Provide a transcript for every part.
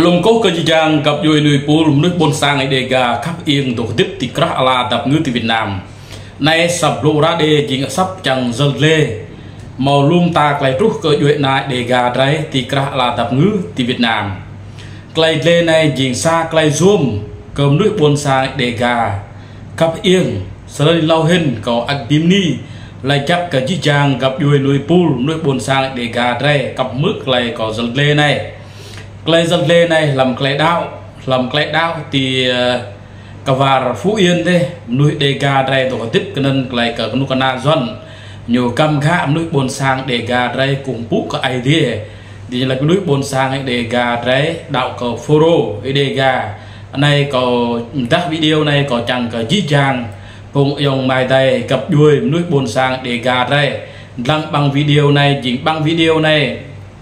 lồng cố cơ giang gặp vui nuôi pool nước bồn sang ấy đề gà khắp yên tổ tiếp tịch ra là tập ngư từ Việt Nam nay sập lộ ra đề chỉ sắp chẳng dần lê màu lum ta lại rút cơ duệ nại đề gà đấy tịch ra là tập ngư từ Việt Nam clay lê này chỉ xa clay zoom cơm nước bồn sang đề gà khắp yên sợi lau hình có ác bìm ni lại chắc cả chi chàng gặp vui nuôi pool nước bồn sang đề gà đấy cặp mức lại có dần lê này clay dần lê này làm clay đạo thì cả vào Phú Yên thế nuôi đề gà đây tổ tiếp cái nên lại cả nuôi cana doan nhiều cam khá nuôi bồn sang đề gà đây cùng bút cái idea thì là cái nuôi bồn sang đề gà đấy đạo cầu phoro đề gà này có các video này có chẳng cả dí chàng cùng dùng bài đây gặp đuôi nuôi bồn sang đề gà đây đăng bằng video này chỉ bằng video này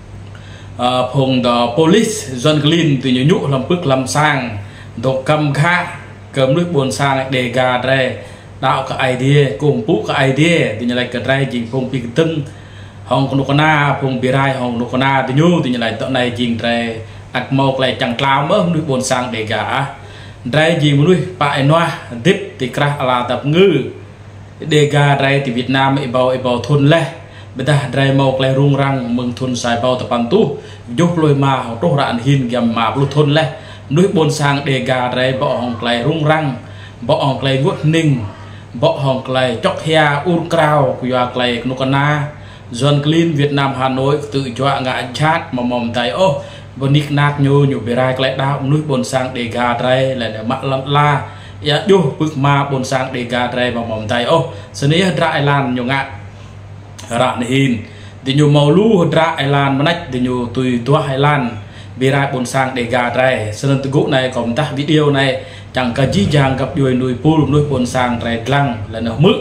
phùng the police John Clean từ nhiều nhũ làm bước làm sang đồ cầm khá cầm nước buồn sang đề gà đây đạo cái idea cùng bút cái idea thì như này cái đây chỉ phùng bị tưng hồng con na phùng bị rai hồng con na từ nhũ thì như này tận này chỉ đây ạc mộc lại chẳng lao mỡ nước buồn sang đề gà đây gì muốn nuôi bại noa tiếp thì cả là tập ngư đề gà đây thì Việt Nam bảo thôn lệ bây giờ đây một lại rung răng mừng thôn xài bao tập ăn tu giúp lôi mà họ trổ rạn hin gầm mà luôn thôn lệ núi bồn sang đề gà đây bỏ hồng lại rung răng bỏ hồng lại vuốt ninh bỏ hồng lại chọc hea un crao của lại nukana John Clean Việt Nam Hà Nội tự cho ngã chat mà mỏm tay ô và nick nát nhô nhủ bề rai lại đau núi bồn sang đề gà đây là để mạ la ya vô bước mà bồn sang đề gà đây mà mỏm tay ô sân ấy đại lan nhiều ngạ rạn hin thì nhiều màu lu ra Ireland mà nách thì nhiều tùy tua Ireland bị ra bồn sang để gà đây sân tự gỗ này còn ta video này chẳng cả chi chàng gặp đuôi nuôi pool nuôi bồn sang rải lăng là nó mức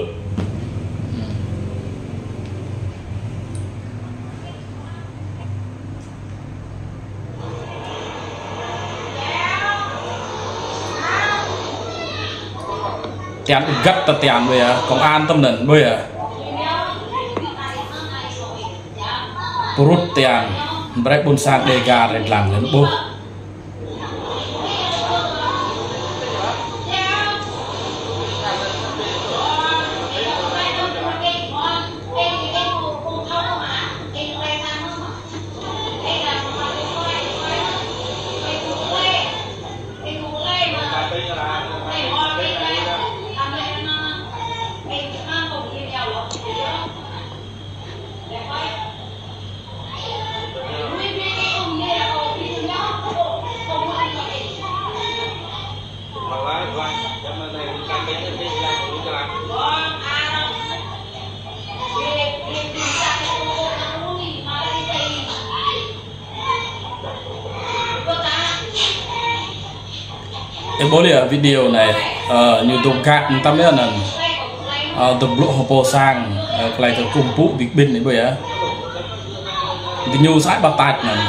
tiền gấp ta tiền bây giờ công an tâm nền bây giờ perut tiang break bồn sang đề gà để làm lên bố em bố ở video này như tụng cạn tâm biết là tụng lộ hộp sang lại cái cùng phụ việc bên này bây giờ thì nhiều sải bạc tạch này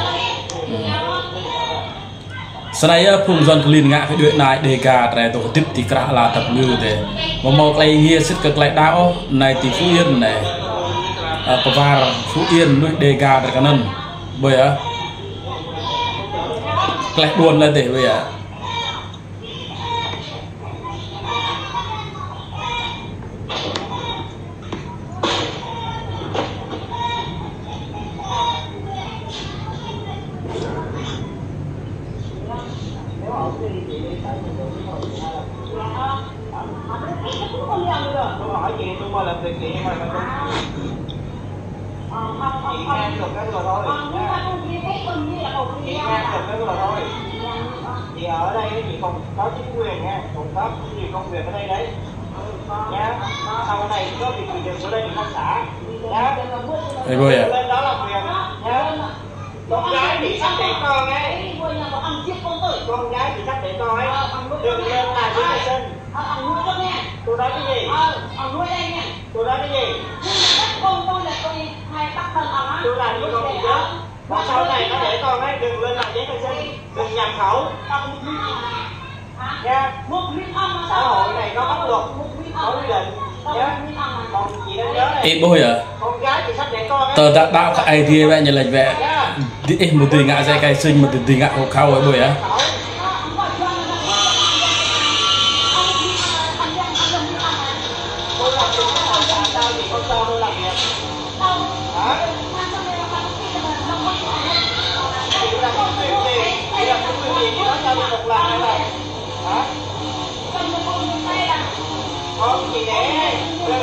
sau này phùng John Clean ngã cái đuổi này đề gà này tổ tiếp thì cả là tập ngư để mà một lại nghe sức cực lại đau này thì Phú Yên này và Phú Yên nuôi đề gà để cả nân bây giờ lại buồn lên để bây giờ thì ở đây chị còn có chính quyền nha, còn có nhiều công việc ở đây đấy nhá. Sau này có việc gì ở đây không xả nhá. Lên đó làm việc nhá. Con gái thì sắp để con ấy, con gái thì sắp để con ấy, đừng lên làm với vệ sinh. Tôi nói cái gì? Tôi nói cái gì? Tôi làm với con gì chứ? Và sau này nó để con ấy đừng lên làm giấy khai sinh, đừng nhập khẩu nha. Xã hội này có pháp luật, có quy định nhá. Còn chị nên nhớ này, bố à con gái thì sắp để con ấy. Tờ đạo cái idea vậy như là vậy đi một tùy ngạ dạy cái sinh một tùy ngạ hộ khâu ấy bởi á không chị để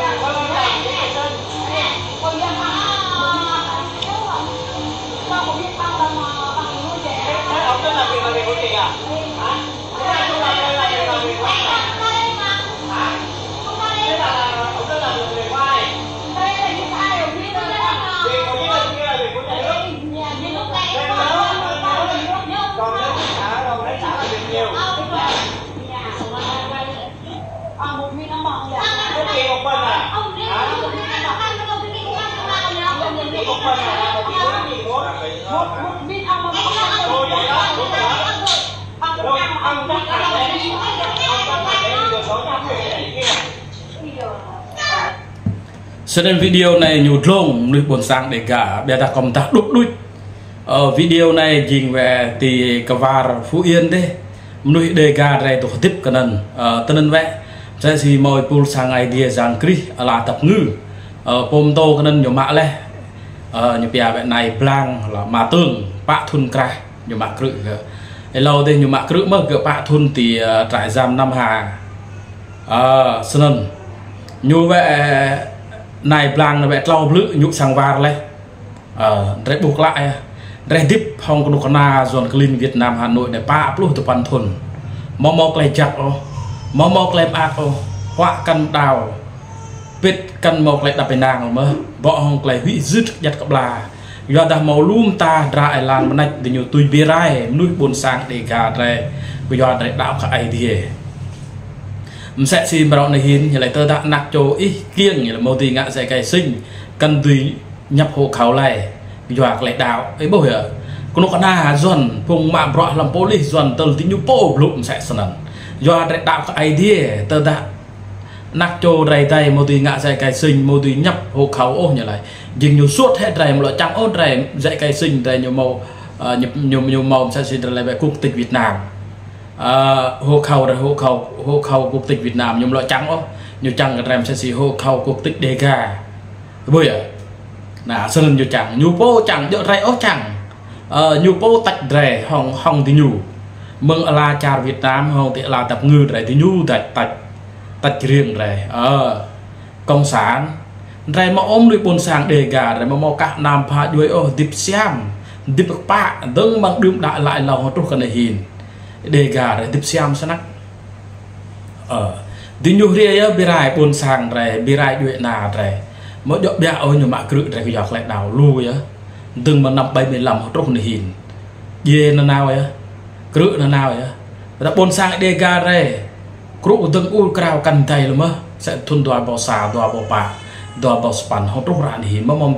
ông tên là việc của chị à? Hả? Thế là việc của chị hả? Thế là ông tên là việc của ai? Việc của chị là việc của nhà nước. Còn lấy xã là việc nhiều. Cái gì một mình à? Hả? Chị một mình à? Mà chị muốn gì muốn? Thôi vậy đó, đúng rồi đó. Rồi, ông chắc hẳn đấy. Ông chắc hẳn đấy, giờ sống trong người này kia. Cho nên video này nhụt lông nuôi buồn sang để cả bây giờ công tác đúc đuôi video này dình về thì cà var Phú Yên đấy nuôi đề gà này tổ tiếp cái nền tên nên vậy sẽ gì mồi pool sang idea giang kri là tập ngư pom to cái nền nhiều mạ lẽ nhiều bia vậy này blang là mà tương bạ thun cài nhiều mạ cự lâu đây nhiều mạ cự mất gỡ bạ thun thì trại giam Nam Hà sơn nhiều vậy này blang là vậy lau lự nhụ sang var lên để buộc lại để tiếp Hong Kong na zone clean Việt Nam Hà Nội để ba plus từ pan thôn mò lại chặt mò lại ác họa căn đào biết căn mò lại đập bên nàng mà vợ Hong lại hủy dứt giật cặp là do đã màu lum ta ra làm bên này để nhiều tùy bia rai nuôi buồn sang để gà đây bây giờ để đạo các ai thì sẽ xin vào này hiền như lại tơ đã nặng cho ít kiêng như là màu tì ngạ dạy cái sinh cần tùy nhập hộ khẩu này doạc lại đạo ấy bao giờ con nó na dần vùng mạng bọ làm police dần từ tính như po lụm sẽ sần do đại đạo các idea tơ đã nặc cho đầy tay một tùy ngạ dạy cái sinh một tùy nhập hộ khẩu ô như này dừng nhiều suốt hết đầy một loại trắng ốt đầy dạy cái sinh đầy nhiều màu nhiều màu sẽ xin lại về quốc tịch Việt Nam hộ khẩu quốc tịch Việt Nam nhiều loại trắng ô nhiều trắng cái rèm sẽ xì hộ khẩu quốc tịch đề gà bây giờ là sơn nhiều chẳng nhu po chẳng đỡ ray ố chẳng nhu po tạch rè hong thì nhu mừng là cha Việt Nam hong thì là tập ngư rè thì nhu tạch riêng rè công sản rè mà ôm đuôi bồn sang đề gà rè mà mò cả nam pha đuôi ô dịp xem dịp bạc đừng bằng đương đại lại lòng họ trúc cái này hiền đề gà rè dịp xem sao nắc thì nhu ria bị rai bồn sang rè bị rai đuôi nà rè mỗi đợt bia ôi nhiều mạ cự để cái giọt lại đào lui á từng mà năm bay mình làm trong này hình dê nó nào á cự nó nào á đã bôn sang đê ga đây cự từng u cao cần tay luôn á sẽ thun đòi bò xà đòi bò bạc đòi bò span họ trong rạn hình mong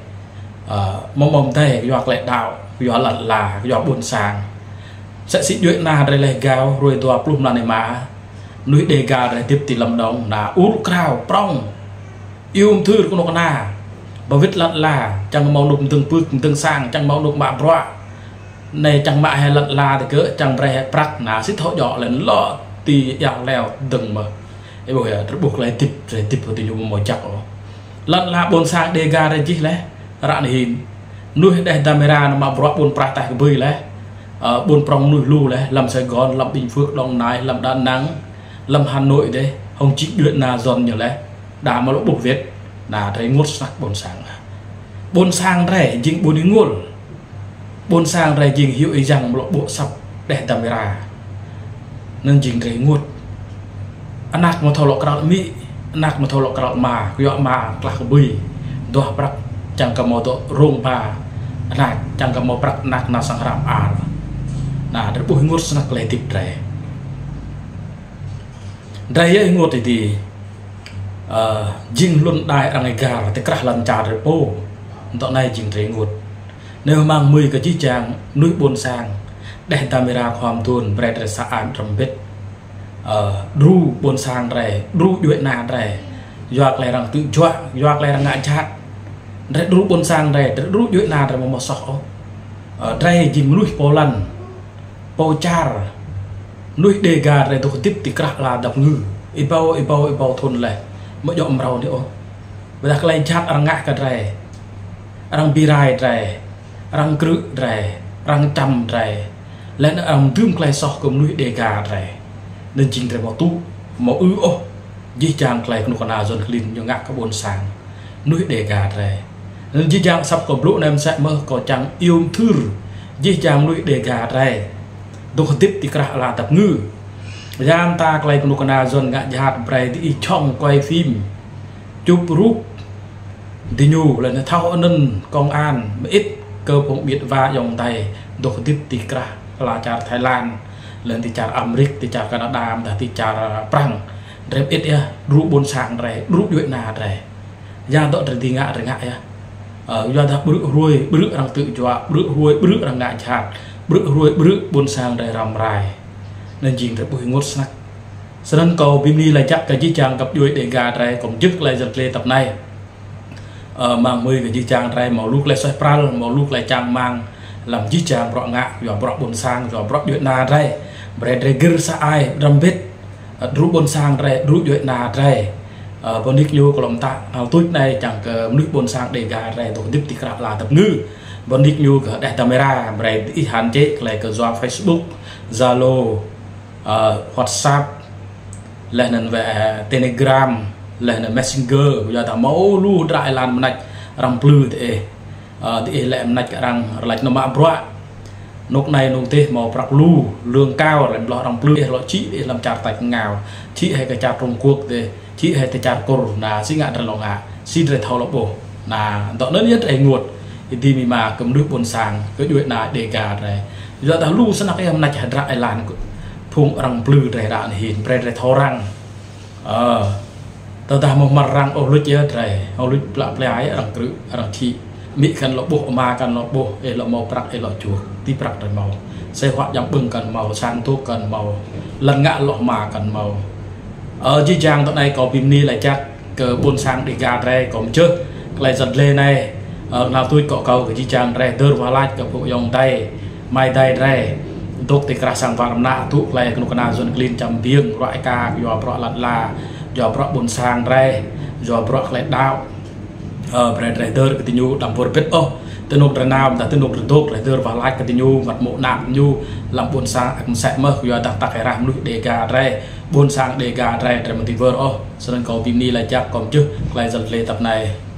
tay cái giọt lại đào giọt lật là cái giọt bôn sang sẽ xịt chuyện na đây là gạo rồi đòi plum là này mà núi đê ga đây tiếp thì làm đồng là u cao prong yêu thư của nó na và viết lật là chẳng màu nục từng phước từng sang chẳng màu nục mạ bọa này chẳng mạ hay lật là thì cỡ chẳng bè prak là xích họ dọ lên lọ tì dạo leo từng mà cái buổi rất buộc lại tiếp vào tình yêu màu chặt lật là bồn sang đề ga đây chứ lấy rạn hình nuôi đây camera nó mà bọa bồn prak tại cái bơi lấy bồn prong nuôi lu lấy làm Sài Gòn làm Bình Phước Đồng Nai làm Đà Nẵng làm Hà Nội đây không chỉ chuyện là giòn nhiều lấy đã mà lỗ buộc viết là thấy ngốt sắc bồn sang rẻ dính bồn đi ngôn bồn sang rẻ dính hiệu ý rằng lộ bộ sọc để camera nên dính thấy ngốt anak mà thầu lộ cào mỹ anak mà thầu lộ cào mà gọi mà là cái bì doa brak chẳng có màu tổ rong ba anak chẳng có màu brak nak na sang ram ar là để bùi ngốt sắc lấy tiếp rẻ rẻ ngốt thì dinh luôn đại rằng ngày gà là cái cả lần trà rồi po tận này chỉnh thấy ngột nếu mang 10 cái chiếc trang núi bồn sang để cameraความtuôn về để xa ảnh trong bếp ru bồn sang này ru đuổi nà này doạc lại rằng tự doạc lại rằng ngại chát để ru bồn sang này để ru đuổi nà rồi mà sọ đây dìm nuôi Poland Pochar nuôi đề gà đây tôi tiếp thì cả là đập ngư ibao thôn này mới dọn rau nữa bây giờ cái này chat ăn ngã cái này ăn birai này ăn cự này ăn chầm này lên ăn tươm cái sọ cùng nuôi đề gà này nên chính là một tu một dĩ chàng cái nó còn nào dần lên như ngã các bồn sáng nuôi đề gà này nên dĩ chàng sắp có lũ em sẽ mơ có chàng yêu thương dĩ chàng nuôi đề gà này tôi tiếp thì cả là tập ngư giang ta cái nó còn nào dần ngã hạt bày đi trong quay phim chụp rúp thì nhu là nó thao nên công an ít cơ cũng biết va dòng tay tôi tiếp thì cả là chả Thái Lan lên thì chả Americ thì chả Canada thì chả Prang rep ít ya rú bốn sáng này rú duệ nà này giang tội thì ngạ rồi ngại ya do ta bự đang tự cho bự đang ngại chặt bự bốn sáng này rầm rài nên chỉ phải bụi ngốt sắc sân cầu bim ni là chắc cái chi chàng gặp duệ để gà này cũng dứt lại giật lê tập này mang 10 cái chi chàng này màu lúc lại xoay pral màu lúc lại chàng mang làm chi chàng bọ ngạ rồi bọ bốn sáng rồi bọ duệ nà đây bread regir sa ai đâm bít rú bồn sang đây rú duệ nà đây bọn đích vô của lòng ta tối này chẳng nước bồn sang để gà đây tổ tiếp thì là tập ngư bọn đích vô cả đại camera đây ít hạn chế lại cả do Facebook Zalo WhatsApp lên về Telegram lên Messenger bây giờ ta mẫu lu đại làm này răng plư thì lại này cả răng lại nó mạ bro nốt này nông tê màu bạc lu lương cao rồi lọ đồng plư lọ chị để làm chặt tạch ngào chị hay cái chặt Trung Quốc thì chị hay cái chặt corona xí ngạn ra lòng à xí rồi thâu lọ bổ là tọt lớn nhất ấy nguột thì mà cầm nước bồn sàng cái chuyện là để gà này giờ ta lu sẽ là cái em này chặt ra làn phun răng plư để đạn hiền để thâu răng ta một mặt răng ô lưỡi chết này ô lưỡi lạ lẽ răng cự răng chị mỹ cần lọ bộ mà cần lọ bộ để lọ màu bạc để lọ chuột tí bạc rồi màu xây hoạt dòng bừng cần màu sang thuốc cần màu lần ngã lọ mà cần màu ở dưới trang tận này có pin ni lại chắc cờ buôn sang để gà đây còn chứ lại giật lên này nào tôi cọ cầu cái dưới trang đây đưa vào lại cái bộ dòng tay mai tay đây tốt thì cả sang vào nạ thuốc lại nó còn nào dần clean chầm biếng loại ca do bọ lật là do bọ buôn sang đây do bọ lại đau bread rider cái nhu làm vừa biết tên nộp ra nào là tên nộp rất tốt rider và like cái nhu mặt mộ nặng nhu làm buôn sang sẽ mở giờ đặt cái ram nuôi để gà đây buôn sang để gà đây rồi mình thì vừa sau đó cầu pin ni là chắc còn chứ lại dần lên tập này